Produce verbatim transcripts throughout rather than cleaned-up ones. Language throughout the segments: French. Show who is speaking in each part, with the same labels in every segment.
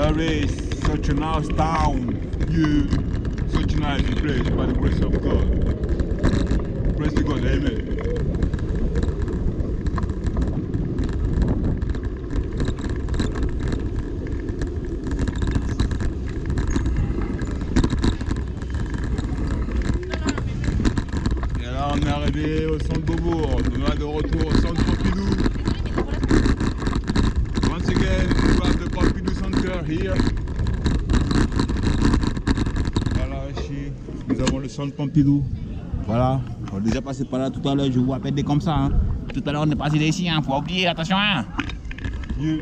Speaker 1: Paris, such a nice town. You, such a nice place by the grace of God. Praise to God, amen. Et là, on est arrivé au centre Beaubourg. On est de retour au centre Pompidou. Once again, we have the Pompidou Center here. Voilà, ici, nous avons le centre Pompidou. Voilà, on est déjà passé par là tout à l'heure, je vous appelle des comme ça. Hein. Tout à l'heure, on est passé d'ici, hein. Faut pas oublier, attention. Hein. Yeah.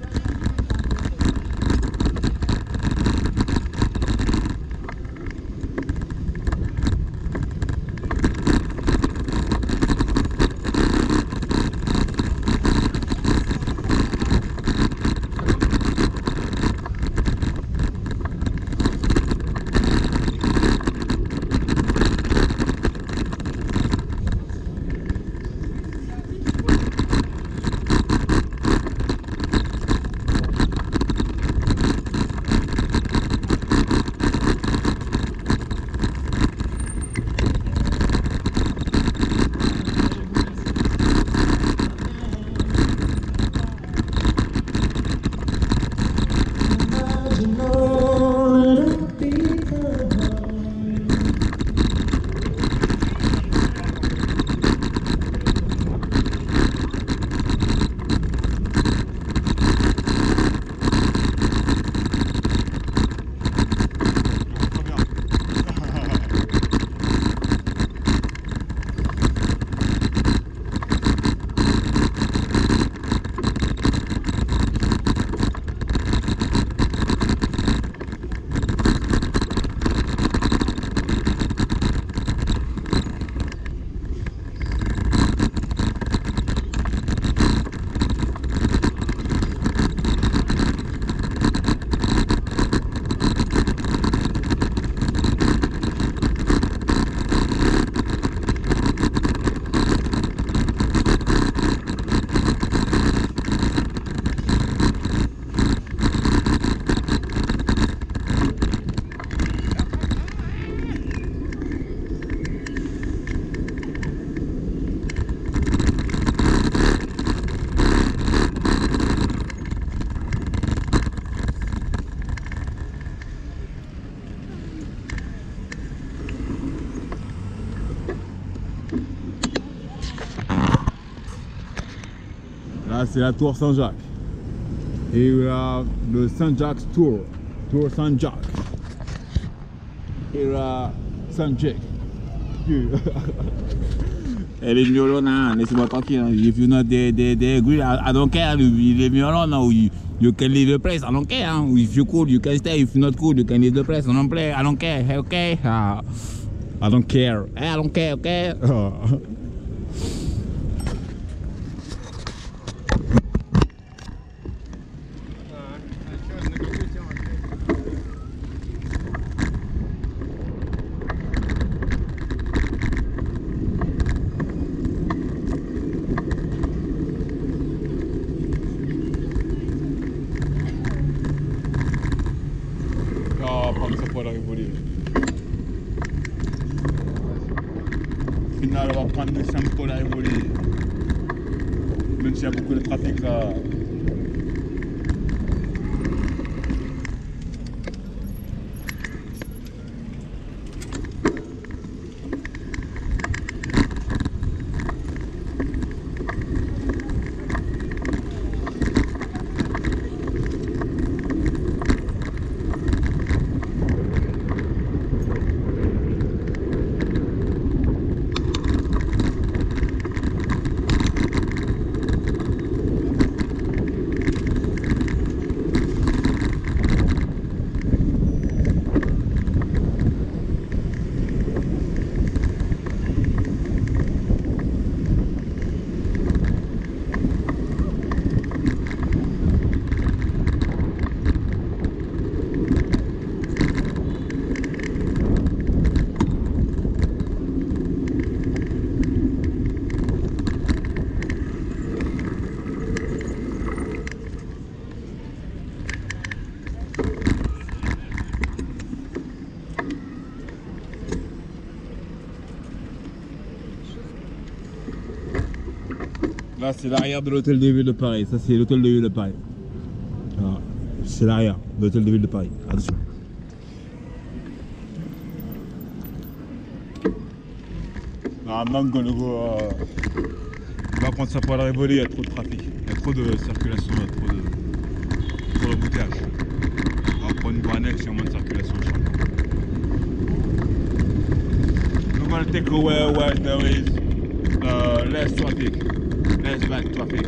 Speaker 1: Là, c'est la tour Saint-Jacques. Et il y a le Saint-Jacques Tour. Tour Saint-Jacques. Et là, Saint-Jacques. Et les violons, laissez-moi tranquille. If you know they, they, they agree, I, I don't care. Les violons, no, you, you can leave the place, I don't care. Hein. If you're cool, you can stay. If you're not cool, you can leave the place, I don't play, I don't care. Okay? Uh, I don't care. I don't care, okay? Au final, on va prendre le Saint-Paul à Rivoli. Même s'il y a beaucoup de trafic là. Là, c'est l'arrière de l'hôtel de ville de Paris. Ça, c'est l'hôtel de ville de Paris. Voilà. C'est l'arrière de l'hôtel de ville de Paris. Attention. Ah, manque le go. Par contre, ça pourrait révoler, il y a trop de trafic. Il y a trop de circulation, il y a trop de, trop de bouteillage. On va prendre une voie annexe, il y a moins de circulation. We're going to take away where there is uh, less traffic, less bad traffic.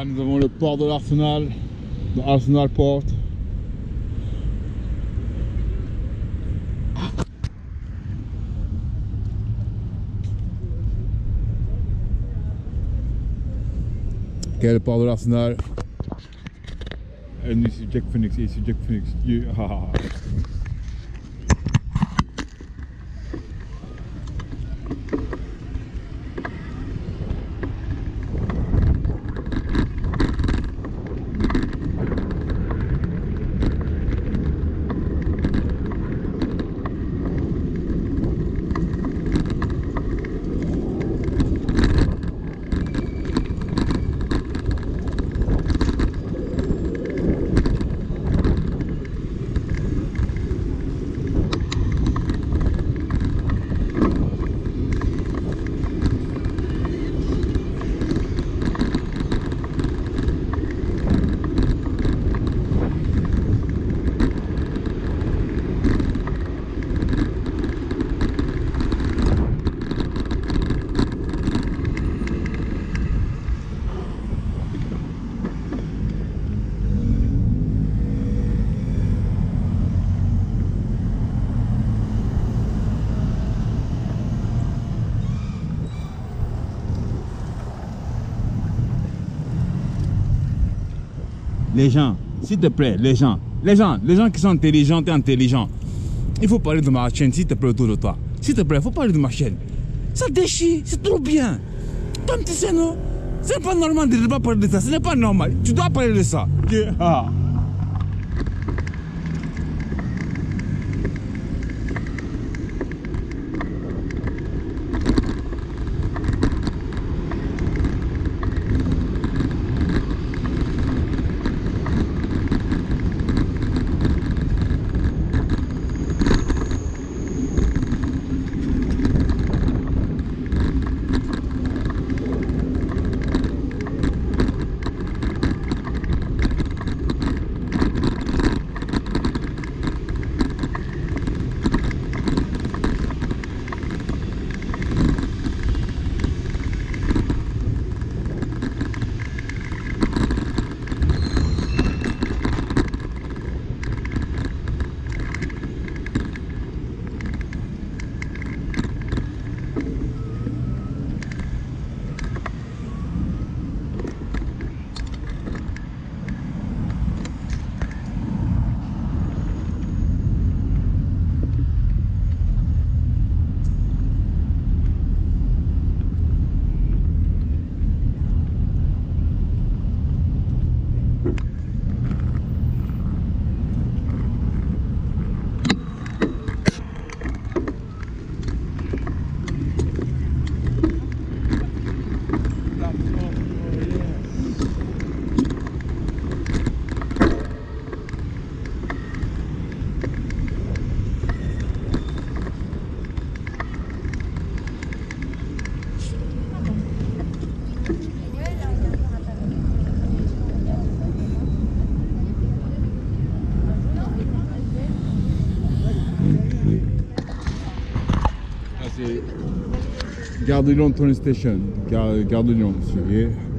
Speaker 1: Là, nous avons le port de l'Arsenal, le Arsenal Port. Quel port de l'Arsenal. Et nous ici Jack Phoenix, et ici Jack Phoenix. Yeah. Les gens, s'il te plaît, les gens, les gens, les gens qui sont intelligents et intelligents, il faut parler de ma chaîne, s'il te plaît, autour de toi. S'il te plaît, il faut parler de ma chaîne. Ça déchire, c'est trop bien. Comme tu sais, non, c'est pas normal de ne pas parler de ça, ce n'est pas normal. Tu dois parler de ça. Yeah. Gare de Lyon Train Station, Gare, Gare de Lyon, monsieur.